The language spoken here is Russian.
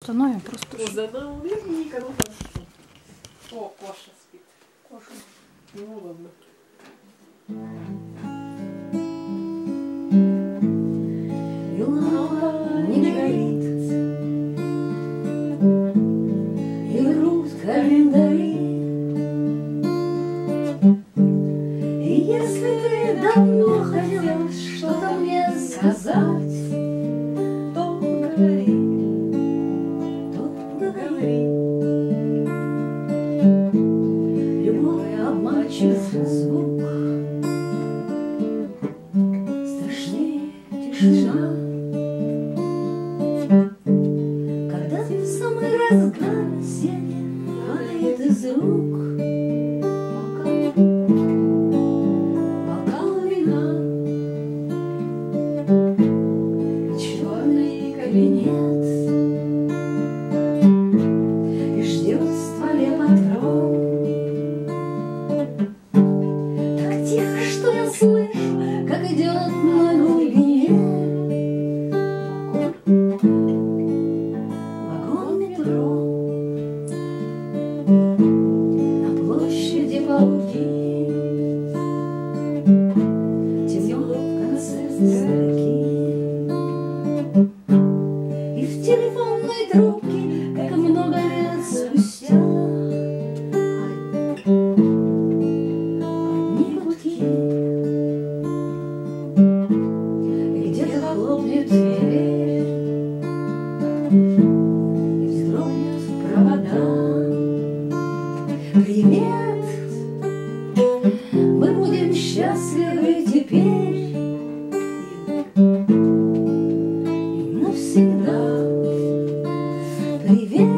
Установим просто. Наверняка, ну хорошо. О, Коша спит. Коша. Ну ладно. И луна не горит, и врут календари. И если ты давно хотел что-то мне сказать, то говори, то говори. Любой обманчив звук страшнее тишина. Когда в самый разгар осени падает из рук бокал вина, и черный кабинет, и ждет в стволе патрон. Так тихо, что я слышу, как идет на глубине вагон метро. На площади полки темнеет в конце строки, и в телефонной трубке, как много лет спустя, одни гудки. И где-то хлопнет дверь, и вздрогнет провода. Привет, мы будем счастливы теперь и навсегда. Привет.